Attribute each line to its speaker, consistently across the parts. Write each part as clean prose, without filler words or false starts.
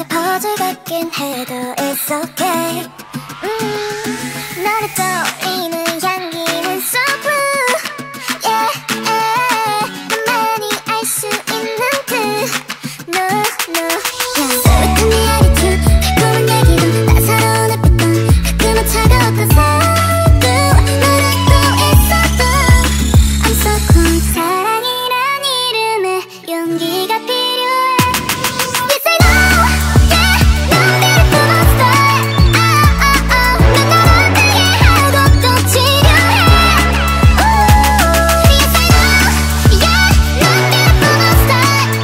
Speaker 1: 퍼즐 같긴 해도 it's okay. 너를 떠올리는 향기는 so blue. Yeah, 너만이 알 수 있는 그 no, no. 수락한 네 attitude, 달콤한 얘기도 따사로운 햇빛도 가끔은 차가웠던 사이도 너를 또 있어도 I'm so cool. 사랑이란 이름에 용기가 필요해. Yes I know, yeah, 넌 beautiful monster. 넌 나를 어떻게 하고 또 치료해. Yes I know, yeah, 넌 beautiful monster.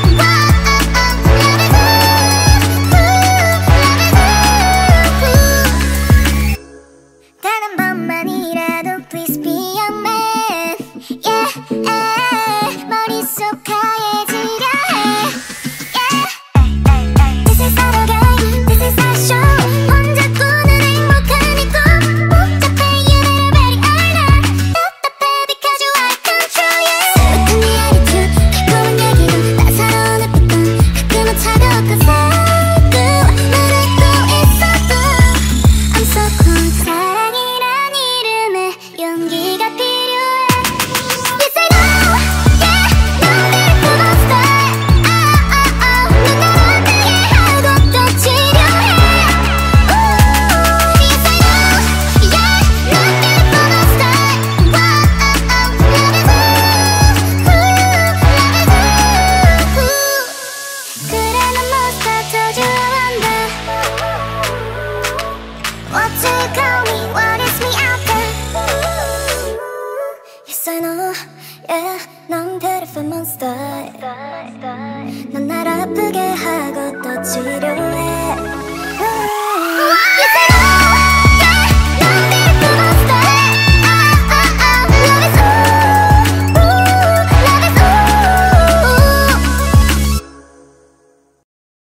Speaker 1: 단 한 번만이라도 please be a man. Yeah, 머릿속 하얘지려 해. Yeah, this is not a game, this is our show. 혼자 꾸는 행복한 이 꿈. 복잡해, you better very alert. 답답해 because you are control, yeah. 수락한 네 attitude, 달콤한 얘기도 따사로운 햇빛도 가끔은 차가웠던 사이도 너를 또 있어도 I'm so cool. 사랑이란 이름에 용기가 필요해. Yes I know, yeah, 넌 beautiful monster. 넌 나를 어떻게 하고 또 치료해. Yes I know, yeah, 넌 beautiful monster. 그래 난 monster told you I wonder. What do you call me? What is me out there? Yes I know, yeah, 넌 beautiful monster. 넌 날 아프게 하고